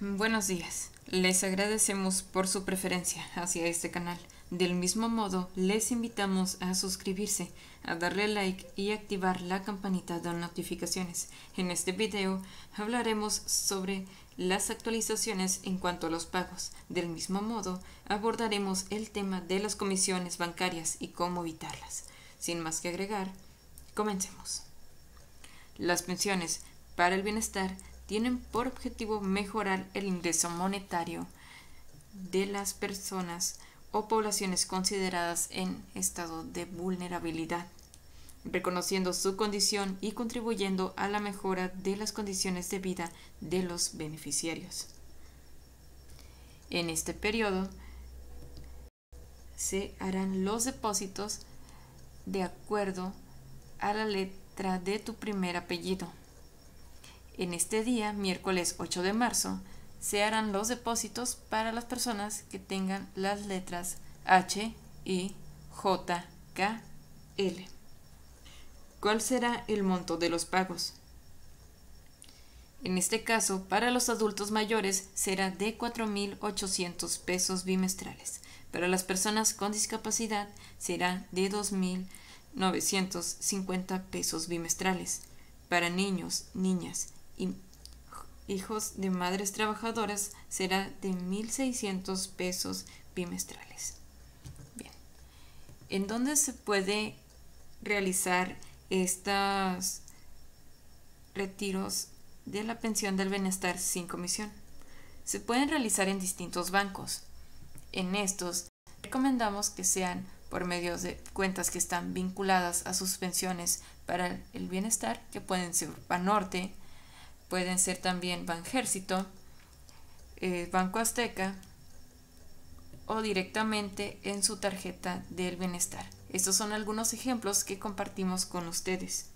Buenos días. Les agradecemos por su preferencia hacia este canal. Del mismo modo, les invitamos a suscribirse, a darle like y activar la campanita de notificaciones. En este video hablaremos sobre las actualizaciones en cuanto a los pagos. Del mismo modo, abordaremos el tema de las comisiones bancarias y cómo evitarlas. Sin más que agregar, comencemos. Las pensiones para el bienestar tienen por objetivo mejorar el ingreso monetario de las personas o poblaciones consideradas en estado de vulnerabilidad, reconociendo su condición y contribuyendo a la mejora de las condiciones de vida de los beneficiarios. En este periodo se harán los depósitos de acuerdo a la letra de tu primer apellido. En este día, miércoles 8 de marzo, se harán los depósitos para las personas que tengan las letras H, I, J, K, L. ¿Cuál será el monto de los pagos? En este caso, para los adultos mayores será de 4.800 pesos bimestrales. Para las personas con discapacidad será de 2.950 pesos bimestrales. Para niños, niñas y hijos de madres trabajadoras será de 1.600 pesos bimestrales. Bien, ¿en dónde se puede realizar estos retiros de la pensión del bienestar sin comisión? Se pueden realizar en distintos bancos. En estos recomendamos que sean por medio de cuentas que están vinculadas a sus pensiones para el bienestar, que pueden ser Banorte, pueden ser también Banjército, Banco Azteca o directamente en su tarjeta del bienestar. Estos son algunos ejemplos que compartimos con ustedes.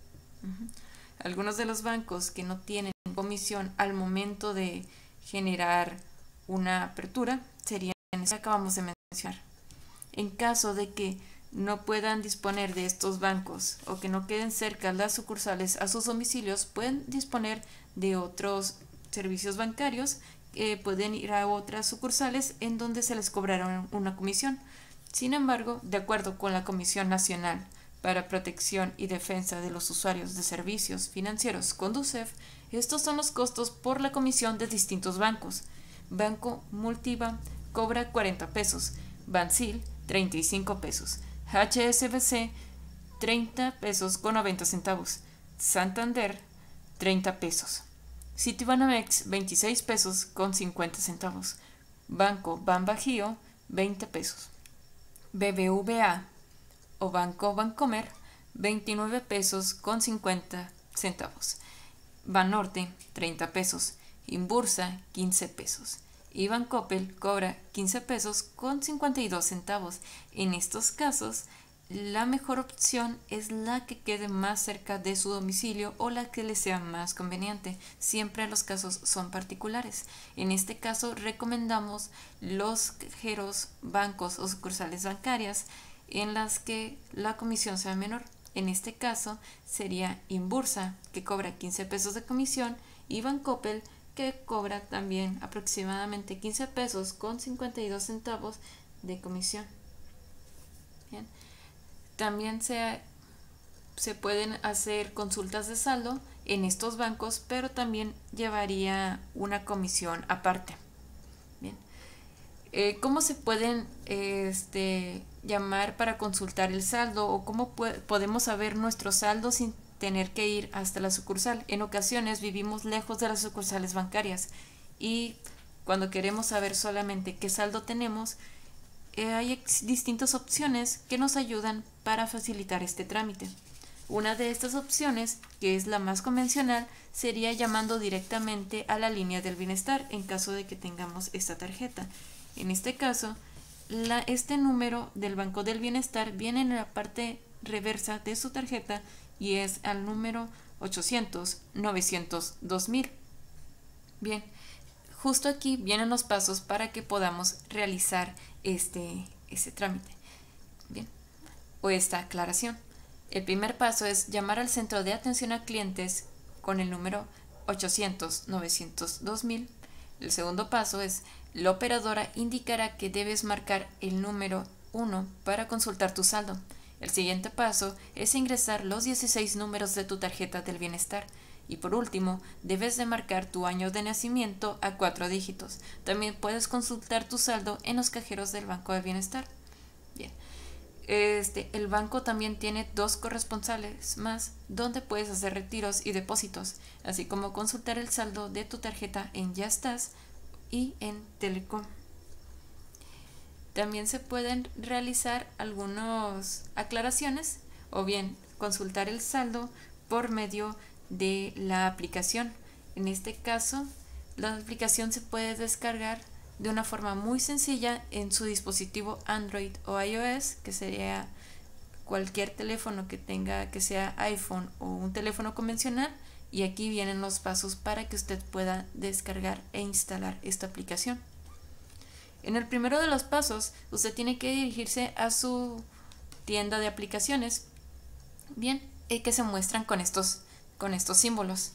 Algunos de los bancos que no tienen comisión al momento de generar una apertura serían los que acabamos de mencionar. En caso de que no puedan disponer de estos bancos o que no queden cerca las sucursales a sus domicilios, pueden disponer de otros servicios bancarios, pueden ir a otras sucursales en donde se les cobrará una comisión. Sin embargo, de acuerdo con la Comisión Nacional para Protección y Defensa de los Usuarios de Servicios Financieros, Conducef, estos son los costos por la comisión de distintos bancos. Banco Multibank cobra 40 pesos, Bansil 35 pesos, HSBC 30 pesos con 90 centavos, Santander 30 pesos, Citibanamex 26 pesos con 50 centavos, Banco Banbajío 20 pesos, BBVA o Banco Bancomer 29 pesos con 50 centavos, Banorte 30 pesos, Inbursa 15 pesos. Y Bancoppel cobra 15 pesos con 52 centavos. En estos casos, la mejor opción es la que quede más cerca de su domicilio o la que le sea más conveniente. Siempre los casos son particulares. En este caso, recomendamos los cajeros, bancos o sucursales bancarias en las que la comisión sea menor. En este caso, sería Inbursa, que cobra 15 pesos de comisión, y Bancoppel, que cobra también aproximadamente 15 pesos con 52 centavos de comisión. Bien. También se pueden hacer consultas de saldo en estos bancos, pero también llevaría una comisión aparte. Bien. ¿Cómo se pueden llamar para consultar el saldo o cómo podemos saber nuestro saldo sin tener que ir hasta la sucursal? En ocasiones vivimos lejos de las sucursales bancarias y cuando queremos saber solamente qué saldo tenemos, hay distintas opciones que nos ayudan para facilitar este trámite. Una de estas opciones, que es la más convencional, sería llamando directamente a la línea del bienestar en caso de que tengamos esta tarjeta. En este caso, este número del Banco del Bienestar viene en la parte reversa de su tarjeta y es al número 800-900-2000. Bien, justo aquí vienen los pasos para que podamos realizar este trámite. Bien, o esta aclaración. El primer paso es llamar al centro de atención a clientes con el número 800-900-2000. El segundo paso es: la operadora indicará que debes marcar el número 1 para consultar tu saldo. El siguiente paso es ingresar los 16 números de tu tarjeta del bienestar. Y por último, debes de marcar tu año de nacimiento a 4 dígitos. También puedes consultar tu saldo en los cajeros del Banco del Bienestar. Bien. El banco también tiene 2 corresponsales más donde puedes hacer retiros y depósitos, así como consultar el saldo de tu tarjeta en Ya Estás y en Telecom. También se pueden realizar algunas aclaraciones o bien consultar el saldo por medio de la aplicación. En este caso, la aplicación se puede descargar de una forma muy sencilla en su dispositivo Android o iOS, que sería cualquier teléfono que tenga, que sea iPhone o un teléfono convencional, y aquí vienen los pasos para que usted pueda descargar e instalar esta aplicación. En el primero de los pasos, usted tiene que dirigirse a su tienda de aplicaciones, bien, que se muestran con estos símbolos.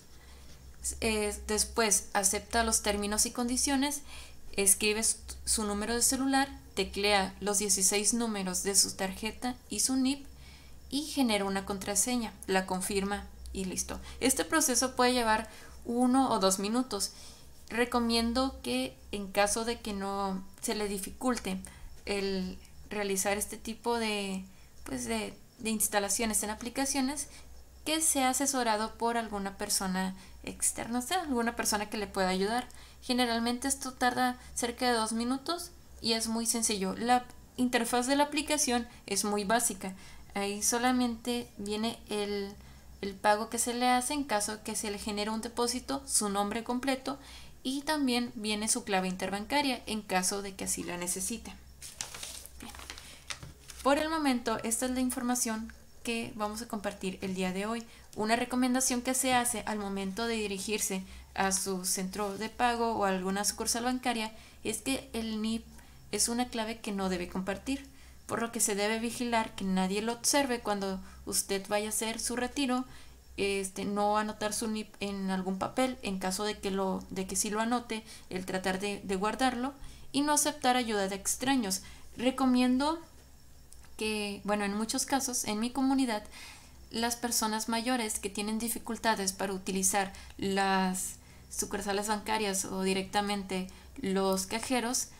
Después acepta los términos y condiciones, escribe su número de celular, teclea los 16 números de su tarjeta y su NIP y genera una contraseña, la confirma y listo. Este proceso puede llevar 1 o 2 minutos. Recomiendo que en caso de que no se le dificulte el realizar este tipo de instalaciones en aplicaciones, que sea asesorado por alguna persona externa, o sea, alguna persona que le pueda ayudar. Generalmente esto tarda cerca de 2 minutos y es muy sencillo. La interfaz de la aplicación es muy básica. Ahí solamente viene el pago que se le hace en caso que se le genere un depósito, su nombre completo, y también viene su clave interbancaria en caso de que así la necesite. Bien. Por el momento, esta es la información que vamos a compartir el día de hoy. Una recomendación que se hace al momento de dirigirse a su centro de pago o a alguna sucursal bancaria es que el NIP es una clave que no debe compartir, por lo que se debe vigilar que nadie lo observe cuando usted vaya a hacer su retiro. No anotar su NIP en algún papel en caso de que sí lo anote, el tratar de guardarlo, y no aceptar ayuda de extraños. Recomiendo que, en muchos casos, en mi comunidad, las personas mayores que tienen dificultades para utilizar las sucursales bancarias o directamente los cajeros,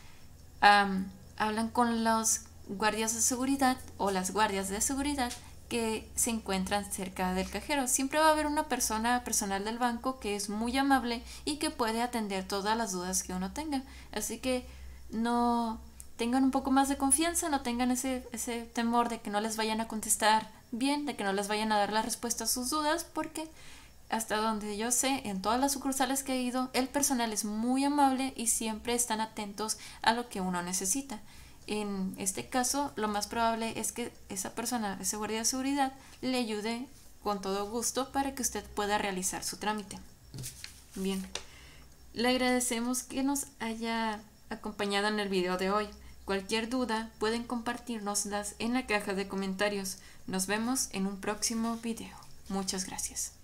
hablan con los guardias de seguridad o las guardias de seguridad que se encuentran cerca del cajero. Siempre va a haber una personal del banco que es muy amable y que puede atender todas las dudas que uno tenga. Así que no tengan un poco más de confianza, no tengan ese temor de que no les vayan a contestar bien, de que no les vayan a dar la respuesta a sus dudas, porque hasta donde yo sé, en todas las sucursales que he ido, el personal es muy amable y siempre están atentos a lo que uno necesita. En este caso, lo más probable es que esa persona, ese guardia de seguridad, le ayude con todo gusto para que usted pueda realizar su trámite. Bien, le agradecemos que nos haya acompañado en el video de hoy. Cualquier duda pueden compartirnoslas en la caja de comentarios. Nos vemos en un próximo video. Muchas gracias.